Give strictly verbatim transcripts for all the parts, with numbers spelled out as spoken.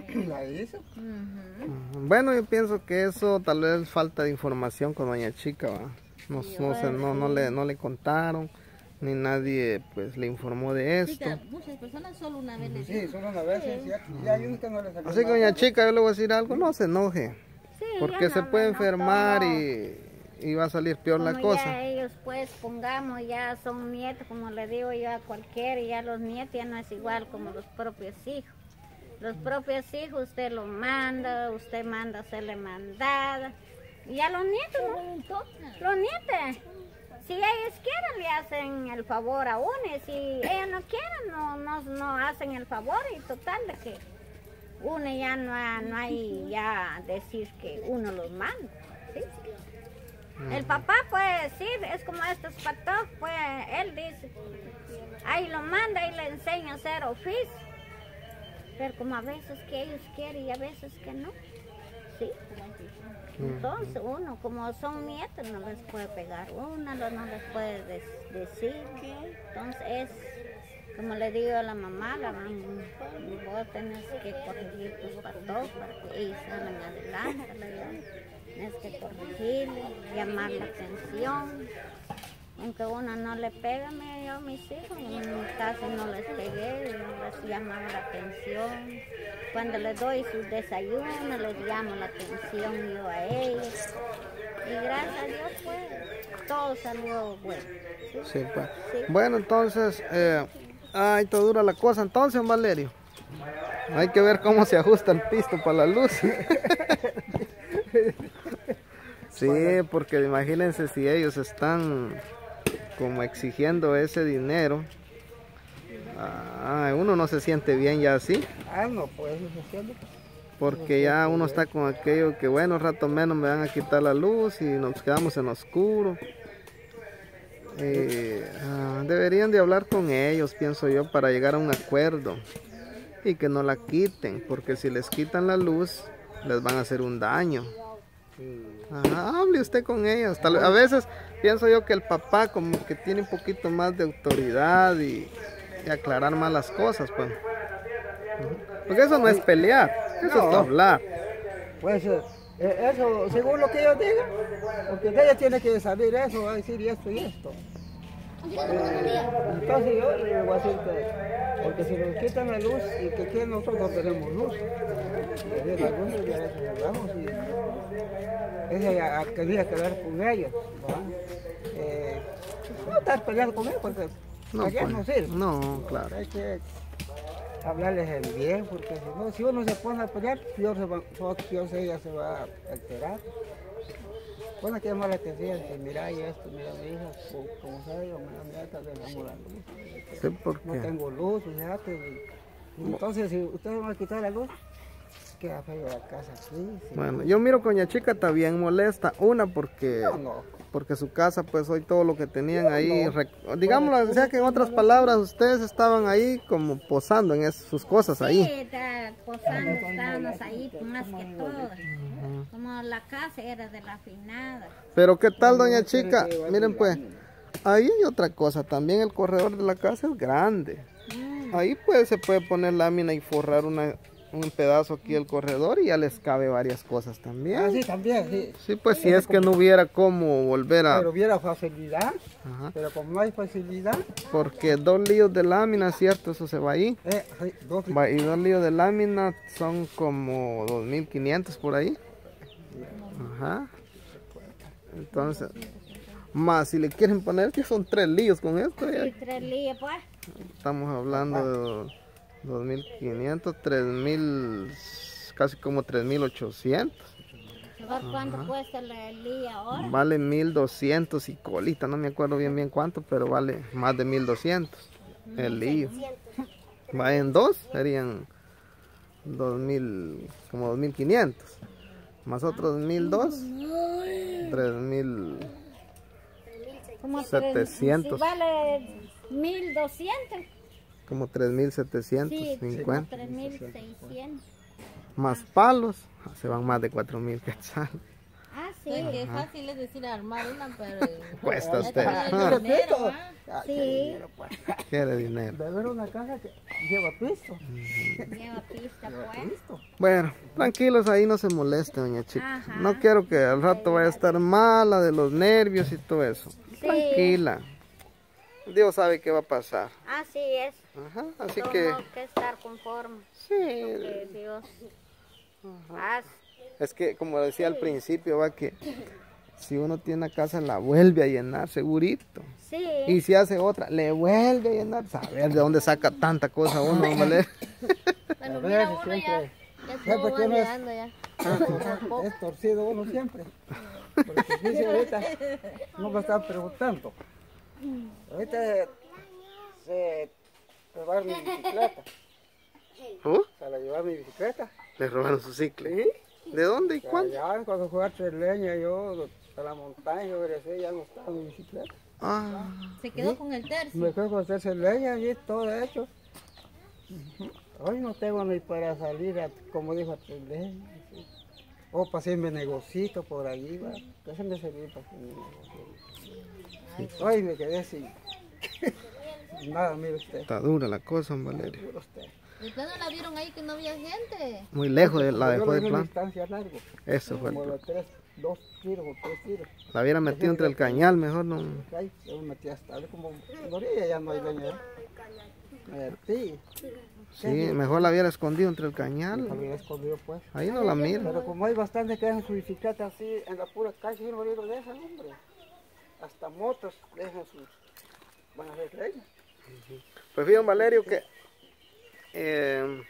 La hizo. Uh-huh. Bueno, yo pienso que eso tal vez falta de información con doña Chica, ¿va? No, sí, no, se, no, no, le, no le contaron, ni nadie pues le informó de esto. Sí, muchas personas solo una vez les Sí, solo una vez, sí, es cierto. Y hay un que no le salió. Así que doña Chica, yo le voy a decir algo, no se enoje. Sí, porque no, se puede no, enfermar no, y, y va a salir peor como la cosa. Ya ellos pues pongamos, ya son nietos, como le digo yo a cualquiera, y ya los nietos ya no es igual como los propios hijos. Los propios hijos usted los manda, usted manda hacerle mandada. Y a los nietos, ¿no? Los nietos, si ellos quieren le hacen el favor a uno, y si ellos no quieren no, no, no hacen el favor, y total de que uno ya no, ha, no hay ya decir que uno los manda, ¿sí? Uh-huh. El papá pues sí, es como estos patos, pues él dice, ahí lo manda y le enseña a hacer oficio. Pero como a veces que ellos quieren y a veces que no, ¿sí? Entonces uno, como son nietos, no les puede pegar uno, no les puede des decir. Entonces es, como le digo a la mamá, la mamá, vos tenés que corregir tus patos para que ellos salgan adelante, tienes que corregirle, llamar la atención. Aunque uno no le pega, me yo a mis hijos, en casi no les pegué, no les llamaba la atención. Cuando les doy sus desayunos, les llamo la atención yo a ellos. Y gracias a Dios, pues, todo salió bueno. Sí, sí, pues. Sí. Bueno, entonces, eh, ay, todo dura la cosa. Entonces, Valerio, hay que ver cómo se ajusta el pisto para la luz. Sí, porque imagínense si ellos están como exigiendo ese dinero, ah, uno no se siente bien ya así. Ah, no, pues eso se siente. Porque ya uno está con aquello que bueno, rato menos me van a quitar la luz y nos quedamos en oscuro. Eh, ah, deberían de hablar con ellos, pienso yo, para llegar a un acuerdo y que no la quiten, porque si les quitan la luz, les van a hacer un daño. Ajá, hable usted con ellos. Tal, a veces pienso yo que el papá como que tiene un poquito más de autoridad y, y aclarar más las cosas, pues. Porque eso no es pelear, eso no es hablar. Pues eh, eso, según lo que ellos digan, porque ella tiene que saber eso, va a decir esto y esto. Eh, entonces yo le voy a decir que, porque si nos quitan la luz y que aquí nosotros no tenemos luz, y la luz ya eso hablamos y ella quería quedar con ellos, eh, no estar peleando con ellos porque no, allá pues, no sirve. No, claro. Hay que hablarles el bien, porque si, no, si uno se pone a pelear, Dios, se va, Dios ella se va a alterar. Bueno, que llamar la atención, que mira y esto, mira mi hija, como sabe, yo me da tal vez la luz. Sí, ¿por qué? No tengo luz, fíjate. Entonces, si ustedes van a quitar la luz, queda feo la casa aquí. Bueno, yo miro que doña Chica está bien molesta. Una porque, no, no. porque su casa, pues hoy todo lo que tenían ahí, no. Digámoslo, o sea que en otras palabras, ustedes estaban ahí como posando en es, sus cosas ahí. Sí, está posando, estábamos ahí más que todo. Uh-huh. Como la casa era de la afinada. Pero qué tal, doña Chica, miren pues, ahí hay otra cosa, también el corredor de la casa es grande. Mm. Ahí pues se puede poner lámina y forrar una... un pedazo aquí el corredor y ya les cabe varias cosas también. Ah, sí, también, sí. Sí, pues sí, si es que no hubiera cómo volver a... Pero hubiera facilidad, ajá. Pero como no hay facilidad... Porque dos líos de lámina, ¿cierto? Eso se va ahí. Eh, sí, dos... Va, y dos líos de lámina son como dos mil quinientos por ahí. Ajá. Entonces, más si le quieren poner que son tres líos con esto. Sí, ya. tres líos, pues. Estamos hablando de... dos mil quinientos, tres mil, casi como tres mil ochocientos. ¿Cuánto ajá. Cuesta el día ahora? Vale mil doscientos y colita, no me acuerdo bien bien cuánto, pero vale más de mil doscientos el lío. Va en dos, serían dos mil, como dos mil quinientos. Más otros mil dos, tres mil setecientos. Si vale mil doscientos. Como tres mil setecientos cincuenta. Sí, tres mil seiscientos. Más palos, se van más de cuatro mil quetzales. Ah, sí. Es que fácil es decir armar una, pero... Cuesta a usted. Ya Yo tiene el repito, dinero, ¿ah? ah, Sí. qué dinero, pues. Quiere dinero. De ver una casa que lleva piso. Lleva pista, pues. Listo. Bueno, tranquilos, ahí no se moleste, doña Chica. Ajá. No quiero que al rato vaya a estar mala de los nervios y todo eso. Tranquila. Dios sabe qué va a pasar. Así es. Ajá, así Tenemos que que estar conformes. sí. Que Dios hace. Es que como decía al principio, va que si uno tiene una casa la vuelve a llenar, segurito. Sí. Y si hace otra, le vuelve a llenar. Saber de dónde saca tanta cosa uno, ¿vale? Bueno, A mira, ver, uno siempre- ya, ya siempre todo va que uno es- llegando ya. Es torcido uno siempre. Porque dice ahorita, no me están preguntando. Ahorita se robaron mi bicicleta. ¿Oh? Se la llevaron mi bicicleta. Le robaron su cicle. Sí. ¿De dónde y cuándo? Allá cuando fui a Tres Leñas, yo a la montaña, yo regresé, ya no estaba mi bicicleta. Ah, Se quedó con el tercio. Me quedo con Tres Leñas y todo hecho. Hoy no tengo ni para salir, a, como dijo, a Tres Leñas. ¿Sí? O para hacerme negocito por allí, va. Que se me sirvió para hacerme negocito. Hoy me quedé sin nada, mire usted. está dura la cosa, don Valerio. Mire usted. ¿De plano la vieron ahí que no había gente? Muy lejos de la Yo dejó lo de dejé en plan. distancia largo. Eso fue el Como plan. de tres, dos tiros o tres tiros. La hubiera metido entre el cañal, mejor no. Ahí, yo me metí hasta ahí, como en la orilla ya no hay leña. Me metí. Sí, mejor la hubiera escondido entre el cañal. Me había escondido pues. Ahí no la mira. Pero como hay bastante que dejan su bicicleta así en la pura calle, y no lo dejan, hombre. Hasta motos dejan sus. Van a hacer leña. Pues fíjate, don Valerio, que eh,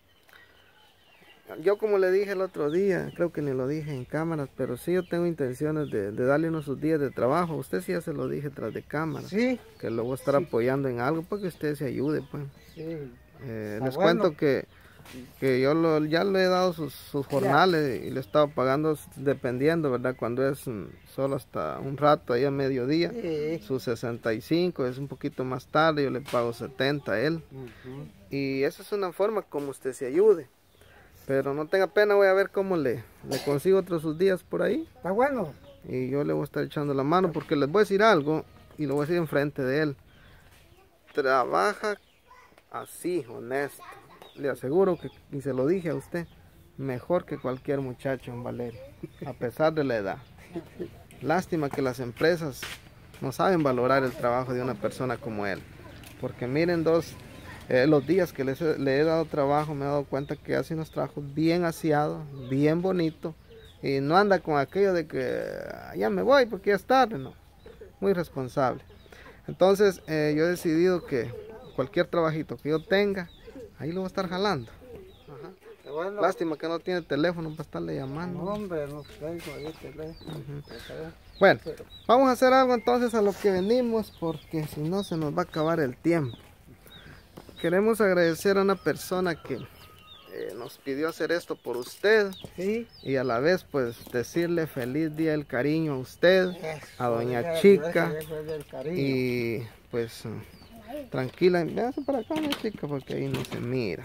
yo como le dije el otro día, creo que ni lo dije en cámaras, pero sí yo tengo intenciones de, de darle unos sus días de trabajo. Usted sí ya se lo dije tras de cámara, Sí, que lo voy a estar apoyando en algo para que usted se ayude, pues. sí. Eh, Ah, les bueno. cuento que, que yo lo- ya le he dado sus, sus jornales y le he estado pagando dependiendo, ¿verdad? Cuando es mm, solo hasta un rato, ahí a mediodía, Sí. sus sesenta y cinco, es un poquito más tarde, yo le pago setenta a él. Ujú. Y esa es una forma como usted se ayude. Pero no tenga pena, voy a ver cómo le, le consigo otros sus días por ahí. Está bueno. Y yo le voy a estar echando la mano porque les voy a decir algo y lo voy a decir enfrente de él. Trabaja así, honesto. Le aseguro que, y se lo dije a usted, mejor que cualquier muchacho en Valerio, a pesar de la edad. Lástima que las empresas no saben valorar el trabajo de una persona como él. Porque miren dos, eh, los días que les he- le he dado trabajo, me he dado cuenta que hace unos trabajos bien aseados, bien bonitos. Y no anda con aquello de que "Ah, ya me voy porque ya es tarde", no. Muy responsable. Entonces eh, yo he decidido que cualquier trabajito que yo tenga, ahí lo voy a estar jalando. Ajá. Está bueno. Lástima que no tiene teléfono para estarle No, llamando. hombre, no tengo ahí teléfono. Está bien. Bueno, vamos a hacer algo entonces a lo que venimos, porque si no se nos va a acabar el tiempo. Queremos agradecer a una persona que eh, nos pidió hacer esto por usted Sí. y a la vez pues decirle feliz día del cariño a usted, a doña Eso, Chica, eso es del cariño. y pues eh, tranquila, véase para acá, doña Chica, porque ahí no se mira.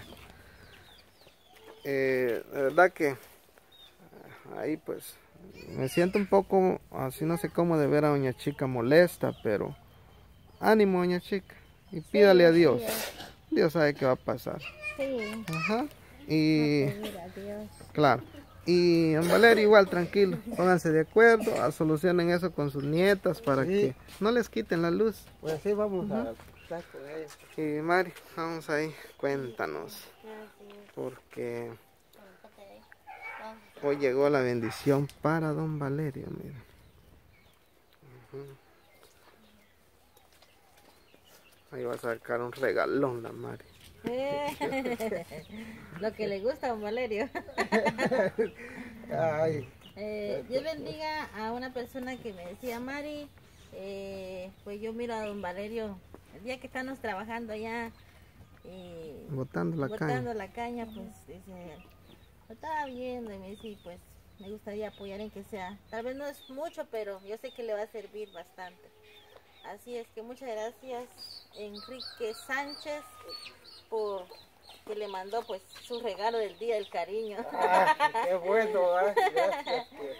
Eh, de verdad que eh, ahí pues me siento un poco así, no sé cómo, de ver a doña Chica molesta, pero ánimo, doña Chica, y pídale a Dios. Dios sabe qué va a pasar. Sí. Ajá. Y Pedir a Dios. claro. Y don Valerio igual, tranquilo, pónganse de acuerdo, a solucionen eso con sus nietas para Sí. que no les quiten la luz. Pues así vamos a estar con ella. Y Mari, vamos ahí, cuéntanos, porque hoy llegó la bendición para don Valerio, mira. Ujú. Ahí va a sacar un regalón la Mari. Lo que le gusta a don Valerio. Ay, Eh, Dios bendiga a una persona que me decía, Mari, eh, pues yo miro a don Valerio, el día que estamos trabajando allá y Botando la botando caña. la caña, pues dice, lo estaba viendo y me dice, y pues me gustaría apoyar en que sea, tal vez no es mucho, pero yo sé que le va a servir bastante. Así es que muchas gracias Enrique Sánchez por que le mandó pues su regalo del día del cariño. ah, qué bueno, ¿verdad? Gracias. Pues.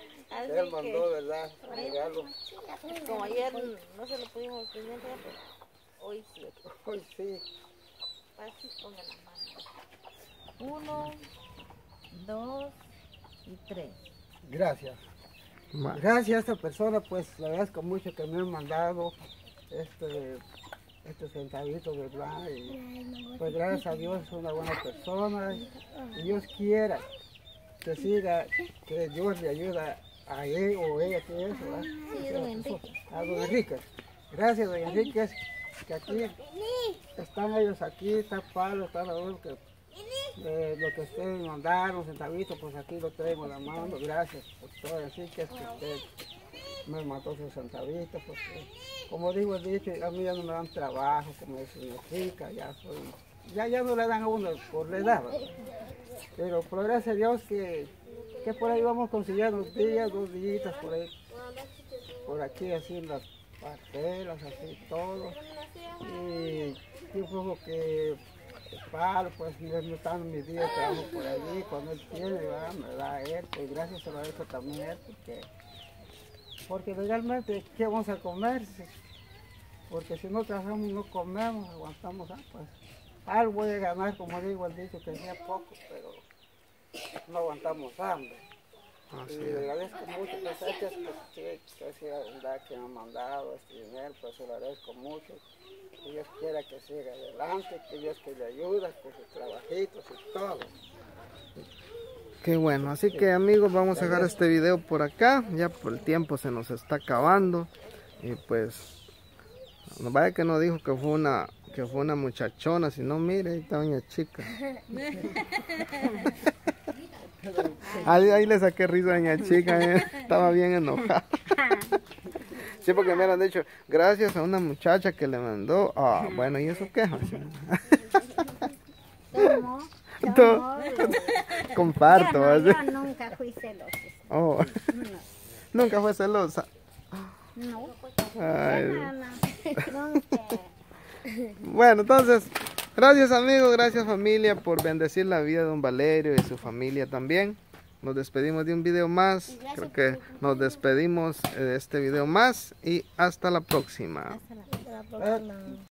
que él mandó, ¿verdad? Regalo. Como ayer no se lo pudimos tener, pero hoy sí. Hoy sí. Así pongan la mano. Uno, dos y tres. Gracias. Va. Gracias a esta persona, pues le agradezco mucho que me han mandado este, este centavito, ¿verdad? Y pues gracias a Dios es una buena persona y Dios quiera que siga, que Dios le ayuda a él o ella, que es, ¿verdad? Sí, don Enrique. A don Enrique. Gracias, don Enrique, que aquí están ellos aquí, está Pablo, está Raúl, que eh, lo que ustedes mandaron, centavitos, pues aquí lo traigo en la mano, gracias por todo, así que es que usted me mandó sus centavitos, porque como digo, el dicho, a mí ya no me dan trabajo, como es significa, ya soy, ya, ya no le dan a uno por la edad, ¿verdad? Pero por gracias a Dios que, que por ahí vamos consiguiendo unos días, dos días por ahí, por aquí así las parcelas, así todo, y yo creo que Pablo, pues me están mis días trabajando por allí, cuando él tiene, ¿verdad? Me da a él, pues gracias se lo agradezco también a él, porque, porque legalmente, ¿qué vamos a comer? Porque si no trabajamos, no comemos, aguantamos, ah, pues algo voy a ganar, como digo, el dicho que sea poco, pero no aguantamos hambre. Así Y le es. agradezco mucho, pues a que, que, que sea verdad que me han mandado este dinero, pues se lo agradezco mucho. Que Dios quiera que siga adelante, que Dios que le ayude con sus trabajitos y todo. Qué bueno, así que amigos, vamos a dejar este video por acá, ya por el tiempo se nos está acabando y pues no vaya que no dijo que fue una que fue una muchachona, si no mire, ahí está doña chica. Ahí, ahí le saqué risa a doña chica, eh, estaba bien enojada. Sí, porque me han dicho, gracias a una muchacha que le mandó, ah, bueno, ¿y eso qué? Tomó, Todo. tomó. Comparto. Yo, no, así. yo nunca fui celosa. Oh. No. Nunca fue celosa. No. Ay. No, no. Nunca. Bueno, entonces, gracias amigos, gracias familia por bendecir la vida de don Valerio y su familia también. Nos despedimos de un video más. Creo que nos despedimos de este video más y hasta la próxima. Hasta la próxima.